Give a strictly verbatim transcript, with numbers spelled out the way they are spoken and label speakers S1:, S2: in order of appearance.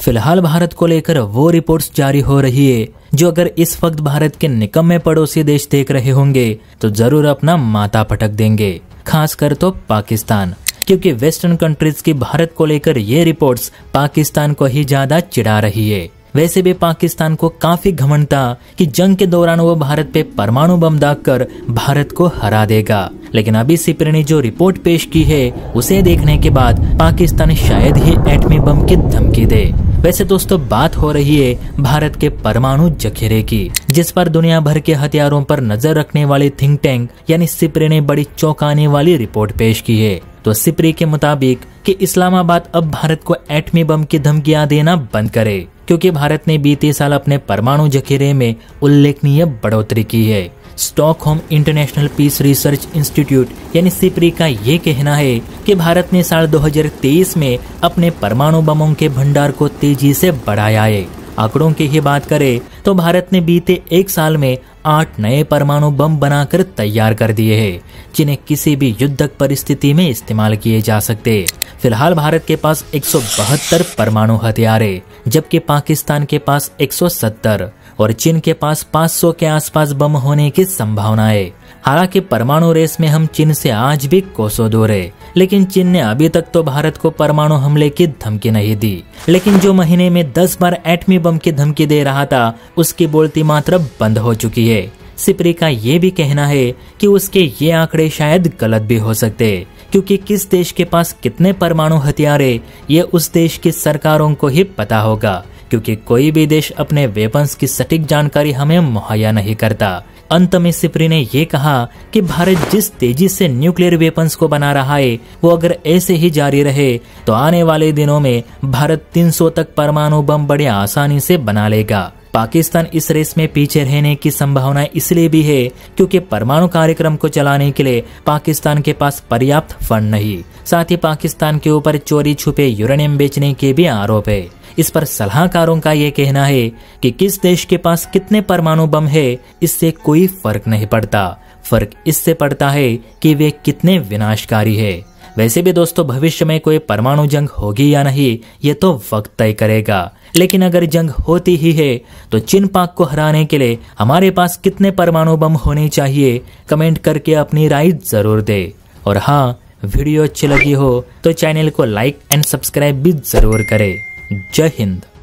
S1: फिलहाल भारत को लेकर वो रिपोर्ट्स जारी हो रही है जो अगर इस वक्त भारत के निकम्मे पड़ोसी देश देख रहे होंगे तो जरूर अपना माथा पटक देंगे, खासकर तो पाकिस्तान, क्योंकि वेस्टर्न कंट्रीज की भारत को लेकर ये रिपोर्ट्स पाकिस्तान को ही ज्यादा चिढ़ा रही है। वैसे भी पाकिस्तान को काफी घमंड था कि जंग के दौरान वो भारत पे परमाणु बम दागकर भारत को हरा देगा, लेकिन अभी सिप्री ने जो रिपोर्ट पेश की है उसे देखने के बाद पाकिस्तान शायद ही एटमी बम की धमकी दे। वैसे दोस्तों बात हो रही है भारत के परमाणु जखीरे की, जिस पर दुनिया भर के हथियारों पर नजर रखने वाले थिंक टैंक यानी सिप्री ने बड़ी चौंकाने वाली रिपोर्ट पेश की है। तो सिप्री के मुताबिक कि इस्लामाबाद अब भारत को एटमी बम की धमकियां देना बंद करे, क्योंकि भारत ने बीते साल अपने परमाणु जखीरे में उल्लेखनीय बढ़ोतरी की है। Stockholm International Peace Research Institute यानी सिप्री का ये कहना है कि भारत ने साल दो हज़ार तेईस में अपने परमाणु बमों के भंडार को तेजी से बढ़ाया है। आंकड़ों की ही बात करें तो भारत ने बीते एक साल में आठ नए परमाणु बम बनाकर तैयार कर दिए हैं, जिन्हें किसी भी युद्धक परिस्थिति में इस्तेमाल किए जा सकते। फिलहाल भारत के पास एक सौ बहत्तर परमाणु हथियार है, जबकि पाकिस्तान के पास एक सौ सत्तर और चीन के पास पाँच सौ के आसपास बम होने की संभावना है। हालांकि परमाणु रेस में हम चीन से आज भी कोसों दूर है, लेकिन चीन ने अभी तक तो भारत को परमाणु हमले की धमकी नहीं दी। लेकिन जो महीने में दस बार एटमी बम की धमकी दे रहा था, उसकी बोलती मात्रा बंद हो चुकी है। सिप्री का ये भी कहना है कि उसके ये आंकड़े शायद गलत भी हो सकते, क्योंकि किस देश के पास कितने परमाणु हथियार है ये उस देश की सरकारों को ही पता होगा, क्योंकि कोई भी देश अपने वेपन्स की सटीक जानकारी हमें मुहैया नहीं करता। अंत में सिप्री ने ये कहा कि भारत जिस तेजी से न्यूक्लियर वेपन्स को बना रहा है, वो अगर ऐसे ही जारी रहे तो आने वाले दिनों में भारत तीन सौ तक परमाणु बम बड़े आसानी से बना लेगा। पाकिस्तान इस रेस में पीछे रहने की संभावना इसलिए भी है क्योंकि परमाणु कार्यक्रम को चलाने के लिए पाकिस्तान के पास पर्याप्त फंड नहीं। साथ ही पाकिस्तान के ऊपर चोरी छुपे यूरेनियम बेचने के भी आरोप है। इस पर सलाहकारों का ये कहना है कि किस देश के पास कितने परमाणु बम है इससे कोई फर्क नहीं पड़ता, फर्क इससे पड़ता है कि वे कितने विनाशकारी है। वैसे भी दोस्तों भविष्य में कोई परमाणु जंग होगी या नहीं ये तो वक्त तय करेगा, लेकिन अगर जंग होती ही है तो चीन पाक को हराने के लिए हमारे पास कितने परमाणु बम होने चाहिए, कमेंट करके अपनी राय जरूर दे। और हाँ, वीडियो अच्छी लगी हो तो चैनल को लाइक एंड सब्सक्राइब भी जरूर करें। जय हिंद।